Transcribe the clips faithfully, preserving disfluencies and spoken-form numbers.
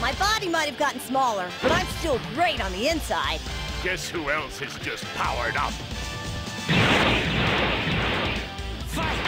My body might have gotten smaller, but I'm still great on the inside. Guess who else is just powered up? Fight!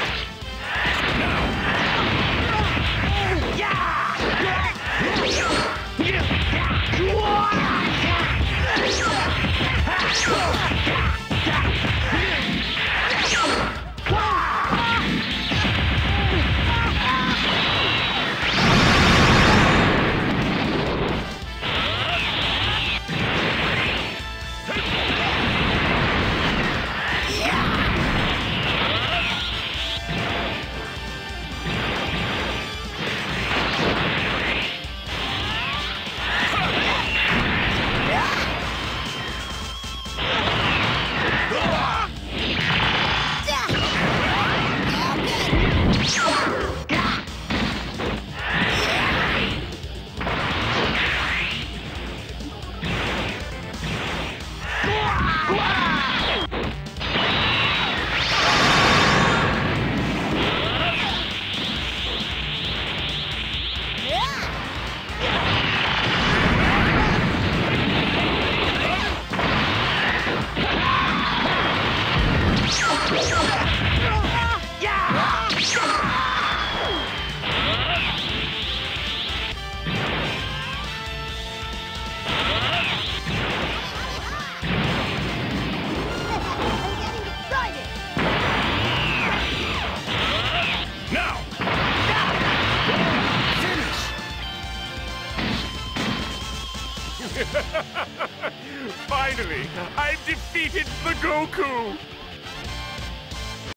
Finally, I've defeated the Goku!